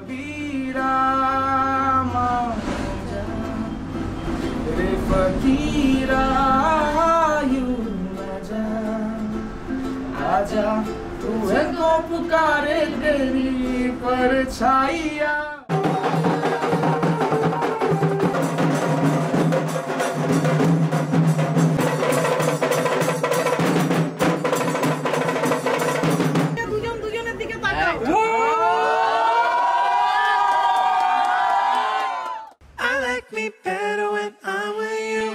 कबीरा रे फकीरा यूं न जा, आजा तुझे को पुकारे तेरी परछाइयाँ। Me better when I'm with you.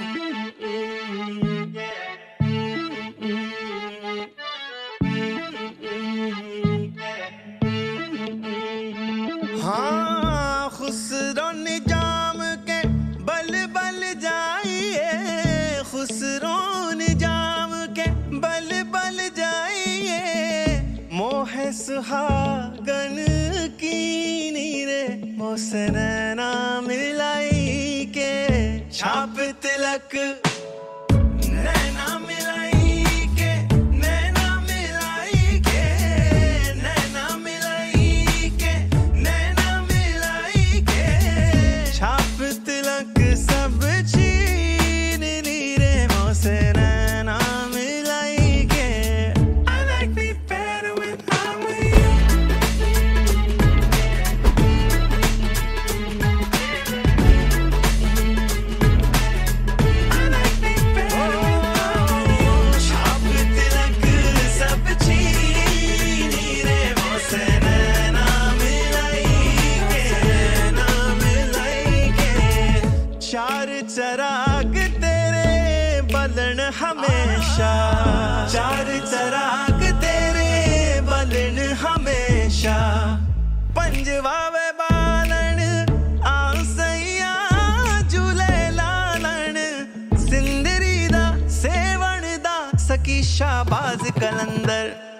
हाँ खुसरो निजाम के बल बल जाइए, खुसरो निजाम के बल बल जाइए, मोह सुहागन की नीरे मोसे नैना मिलाई के, छाप तिलक नैना मिलाई के, नैना मिलाई के, नैना मिलाई के, नैना मिलाई के, छाप तिलक सब छीन नीरे मोसे नैना मिलाई के। I like me better when I'm with you. चार चराग तेरे बलन हमेशा, चार चराग तेरे बलन हमेशा, पंजवा वे बालन आसैया झूले लालन, सिंदरी दा सेवण दा सकी शाबाज कलंदर।